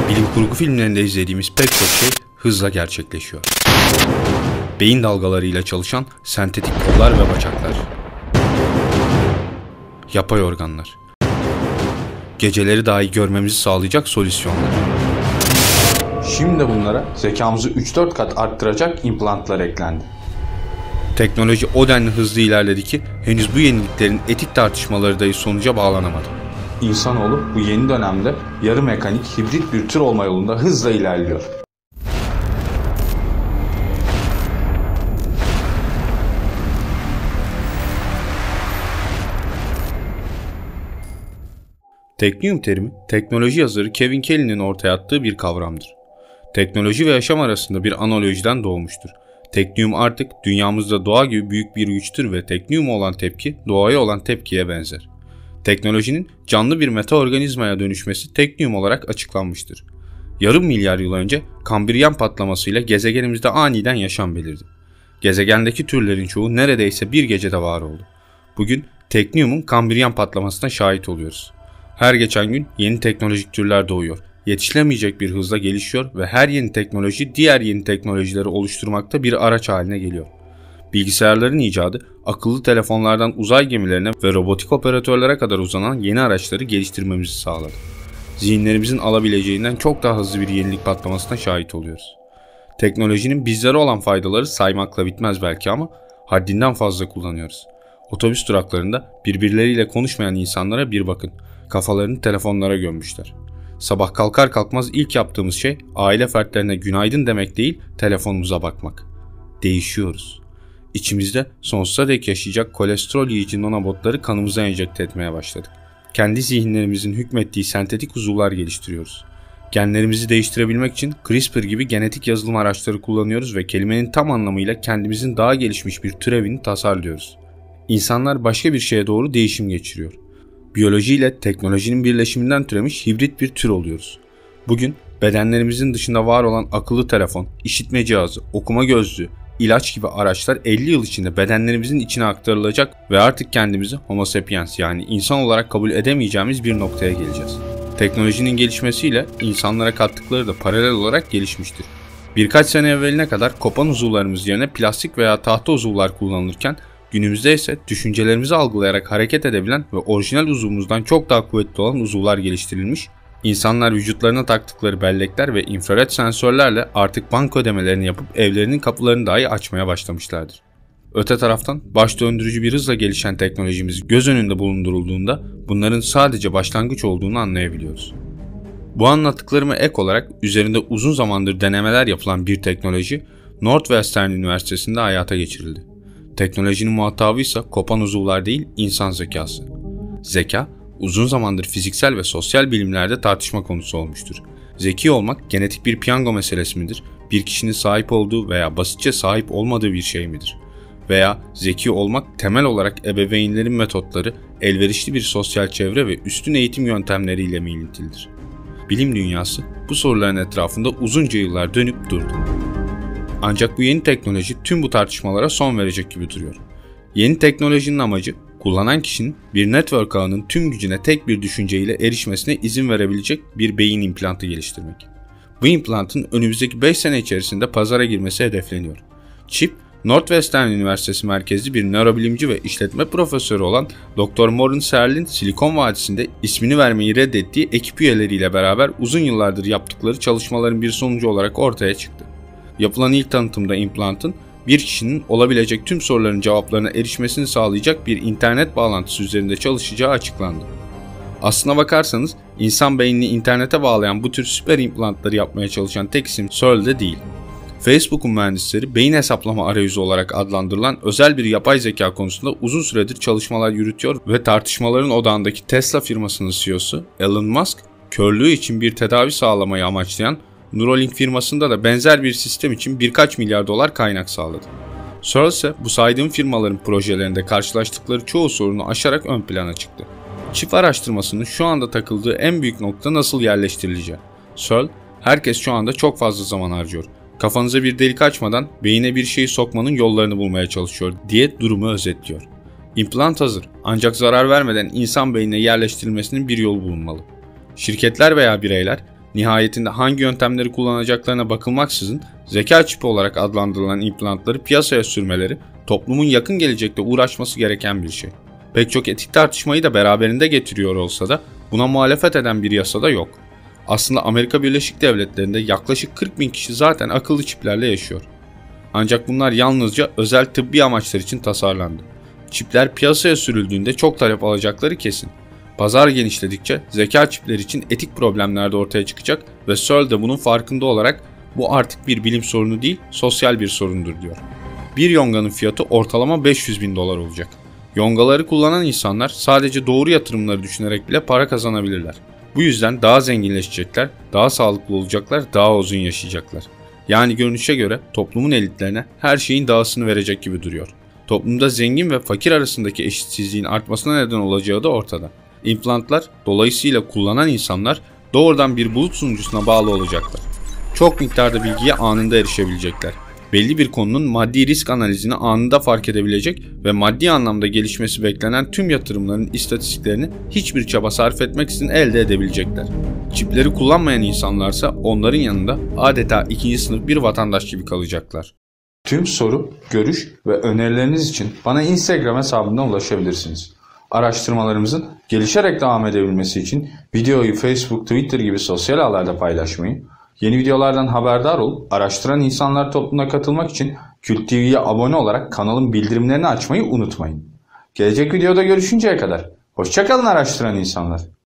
Bilim kurgu filmlerinde izlediğimiz pek çok şey hızla gerçekleşiyor. Beyin dalgalarıyla çalışan sentetik kollar ve bacaklar. Yapay organlar. Geceleri dahi görmemizi sağlayacak solüsyonlar. Şimdi bunlara zekamızı 3-4 kat arttıracak implantlar eklendi. Teknoloji o denli hızlı ilerledi ki henüz bu yeniliklerin etik tartışmaları dahi sonuca bağlanamadı. İnsanoğlu bu yeni dönemde yarı mekanik, hibrit bir tür olma yolunda hızla ilerliyor. Teknium terimi, teknoloji yazarı Kevin Kelly'nin ortaya attığı bir kavramdır. Teknoloji ve yaşam arasında bir analojiden doğmuştur. Teknium artık dünyamızda doğa gibi büyük bir güçtür ve tekniuma olan tepki doğaya olan tepkiye benzer. Teknolojinin canlı bir metaorganizmaya dönüşmesi teknium olarak açıklanmıştır. Yarım milyar yıl önce Kambriyen patlamasıyla gezegenimizde aniden yaşam belirdi. Gezegendeki türlerin çoğu neredeyse bir gecede var oldu. Bugün tekniumun Kambriyen patlamasına şahit oluyoruz. Her geçen gün yeni teknolojik türler doğuyor, yetişilemeyecek bir hızla gelişiyor ve her yeni teknoloji diğer yeni teknolojileri oluşturmakta bir araç haline geliyor. Bilgisayarların icadı, akıllı telefonlardan uzay gemilerine ve robotik operatörlere kadar uzanan yeni araçları geliştirmemizi sağladı. Zihinlerimizin alabileceğinden çok daha hızlı bir yenilik patlamasına şahit oluyoruz. Teknolojinin bizlere olan faydaları saymakla bitmez belki ama haddinden fazla kullanıyoruz. Otobüs duraklarında birbirleriyle konuşmayan insanlara bir bakın. Kafalarını telefonlara gömmüşler. Sabah kalkar kalkmaz ilk yaptığımız şey aile fertlerine günaydın demek değil, telefonumuza bakmak. Değişiyoruz. İçimizde sonsuza dek yaşayacak kolesterol yiyici nanobotları kanımıza enjekte etmeye başladık. Kendi zihinlerimizin hükmettiği sentetik uzuvlar geliştiriyoruz. Genlerimizi değiştirebilmek için CRISPR gibi genetik yazılım araçları kullanıyoruz ve kelimenin tam anlamıyla kendimizin daha gelişmiş bir türevini tasarlıyoruz. İnsanlar başka bir şeye doğru değişim geçiriyor. Biyoloji ile teknolojinin birleşiminden türemiş hibrit bir tür oluyoruz. Bugün bedenlerimizin dışında var olan akıllı telefon, işitme cihazı, okuma gözlüğü, ilaç gibi araçlar 50 yıl içinde bedenlerimizin içine aktarılacak ve artık kendimizi Homo sapiens yani insan olarak kabul edemeyeceğimiz bir noktaya geleceğiz. Teknolojinin gelişmesiyle insanlara kattıkları da paralel olarak gelişmiştir. Birkaç sene evveline kadar kopan uzuvlarımız yerine plastik veya tahta uzuvlar kullanılırken günümüzde ise düşüncelerimizi algılayarak hareket edebilen ve orijinal uzuvumuzdan çok daha kuvvetli olan uzuvlar geliştirilmiş, insanlar vücutlarına taktıkları bellekler ve infrared sensörlerle artık banka ödemelerini yapıp evlerinin kapılarını dahi açmaya başlamışlardır. Öte taraftan baş döndürücü bir hızla gelişen teknolojimiz göz önünde bulundurulduğunda bunların sadece başlangıç olduğunu anlayabiliyoruz. Bu anlattıklarıma ek olarak üzerinde uzun zamandır denemeler yapılan bir teknoloji Northwestern Üniversitesi'nde hayata geçirildi. Teknolojinin muhatabı ise kopan uzuvlar değil, insan zekası. Zeka, uzun zamandır fiziksel ve sosyal bilimlerde tartışma konusu olmuştur. Zeki olmak genetik bir piyango meselesi midir? Bir kişinin sahip olduğu veya basitçe sahip olmadığı bir şey midir? Veya zeki olmak temel olarak ebeveynlerin metotları, elverişli bir sosyal çevre ve üstün eğitim yöntemleriyle mi ilintilidir? Bilim dünyası bu soruların etrafında uzunca yıllar dönüp durdu. Ancak bu yeni teknoloji tüm bu tartışmalara son verecek gibi duruyor. Yeni teknolojinin amacı, kullanan kişinin bir network ağının tüm gücüne tek bir düşünceyle erişmesine izin verebilecek bir beyin implantı geliştirmek. Bu implantın önümüzdeki 5 sene içerisinde pazara girmesi hedefleniyor. Çip, Northwestern Üniversitesi merkezli bir nörobilimci ve işletme profesörü olan Dr. Maureen Searle'in Silikon Vadisi'nde ismini vermeyi reddettiği ekip üyeleriyle beraber uzun yıllardır yaptıkları çalışmaların bir sonucu olarak ortaya çıktı. Yapılan ilk tanıtımda implantın bir kişinin olabilecek tüm soruların cevaplarına erişmesini sağlayacak bir internet bağlantısı üzerinde çalışacağı açıklandı. Aslına bakarsanız insan beynini internete bağlayan bu tür süper implantları yapmaya çalışan tek isim Searle değil. Facebook'un mühendisleri beyin hesaplama arayüzü olarak adlandırılan özel bir yapay zeka konusunda uzun süredir çalışmalar yürütüyor ve tartışmaların odağındaki Tesla firmasının CEO'su Elon Musk, körlüğü için bir tedavi sağlamayı amaçlayan Neuralink firmasında da benzer bir sistem için birkaç milyar dolar kaynak sağladı. Searle ise bu saydığım firmaların projelerinde karşılaştıkları çoğu sorunu aşarak ön plana çıktı. Çip araştırmasının şu anda takıldığı en büyük nokta nasıl yerleştirileceği. Searle, herkes şu anda çok fazla zaman harcıyor. Kafanıza bir delik açmadan beyine bir şeyi sokmanın yollarını bulmaya çalışıyor diye durumu özetliyor. İmplant hazır ancak zarar vermeden insan beynine yerleştirilmesinin bir yolu bulunmalı. Şirketler veya bireyler Nihayetinde hangi yöntemleri kullanacaklarına bakılmaksızın zeka çipi olarak adlandırılan implantları piyasaya sürmeleri toplumun yakın gelecekte uğraşması gereken bir şey. Pek çok etik tartışmayı da beraberinde getiriyor olsa da buna muhalefet eden bir yasa da yok. Aslında Amerika Birleşik Devletleri'nde yaklaşık 40.000 kişi zaten akıllı çiplerle yaşıyor. Ancak bunlar yalnızca özel tıbbi amaçlar için tasarlandı. Çipler piyasaya sürüldüğünde çok talep alacakları kesin. Pazar genişledikçe zeka çipleri için etik problemler de ortaya çıkacak ve Searle de bunun farkında olarak bu artık bir bilim sorunu değil, sosyal bir sorundur diyor. Bir yonganın fiyatı ortalama $500.000 olacak. Yongaları kullanan insanlar sadece doğru yatırımları düşünerek bile para kazanabilirler. Bu yüzden daha zenginleşecekler, daha sağlıklı olacaklar, daha uzun yaşayacaklar. Yani görünüşe göre toplumun elitlerine her şeyin dahasını verecek gibi duruyor. Toplumda zengin ve fakir arasındaki eşitsizliğin artmasına neden olacağı da ortada. İmplantlar, dolayısıyla kullanan insanlar doğrudan bir bulut sunucusuna bağlı olacaklar. Çok miktarda bilgiye anında erişebilecekler. Belli bir konunun maddi risk analizini anında fark edebilecek ve maddi anlamda gelişmesi beklenen tüm yatırımların istatistiklerini hiçbir çaba sarf etmeksizin elde edebilecekler. Çipleri kullanmayan insanlarsa onların yanında adeta ikinci sınıf bir vatandaş gibi kalacaklar. Tüm soru, görüş ve önerileriniz için bana Instagram hesabından ulaşabilirsiniz. Araştırmalarımızın gelişerek devam edebilmesi için videoyu Facebook, Twitter gibi sosyal ağlarda paylaşmayı, yeni videolardan haberdar olup araştıran insanlar topluluğuna katılmak için Kült TV'ye abone olarak kanalın bildirimlerini açmayı unutmayın. Gelecek videoda görüşünceye kadar hoşça kalın araştıran insanlar.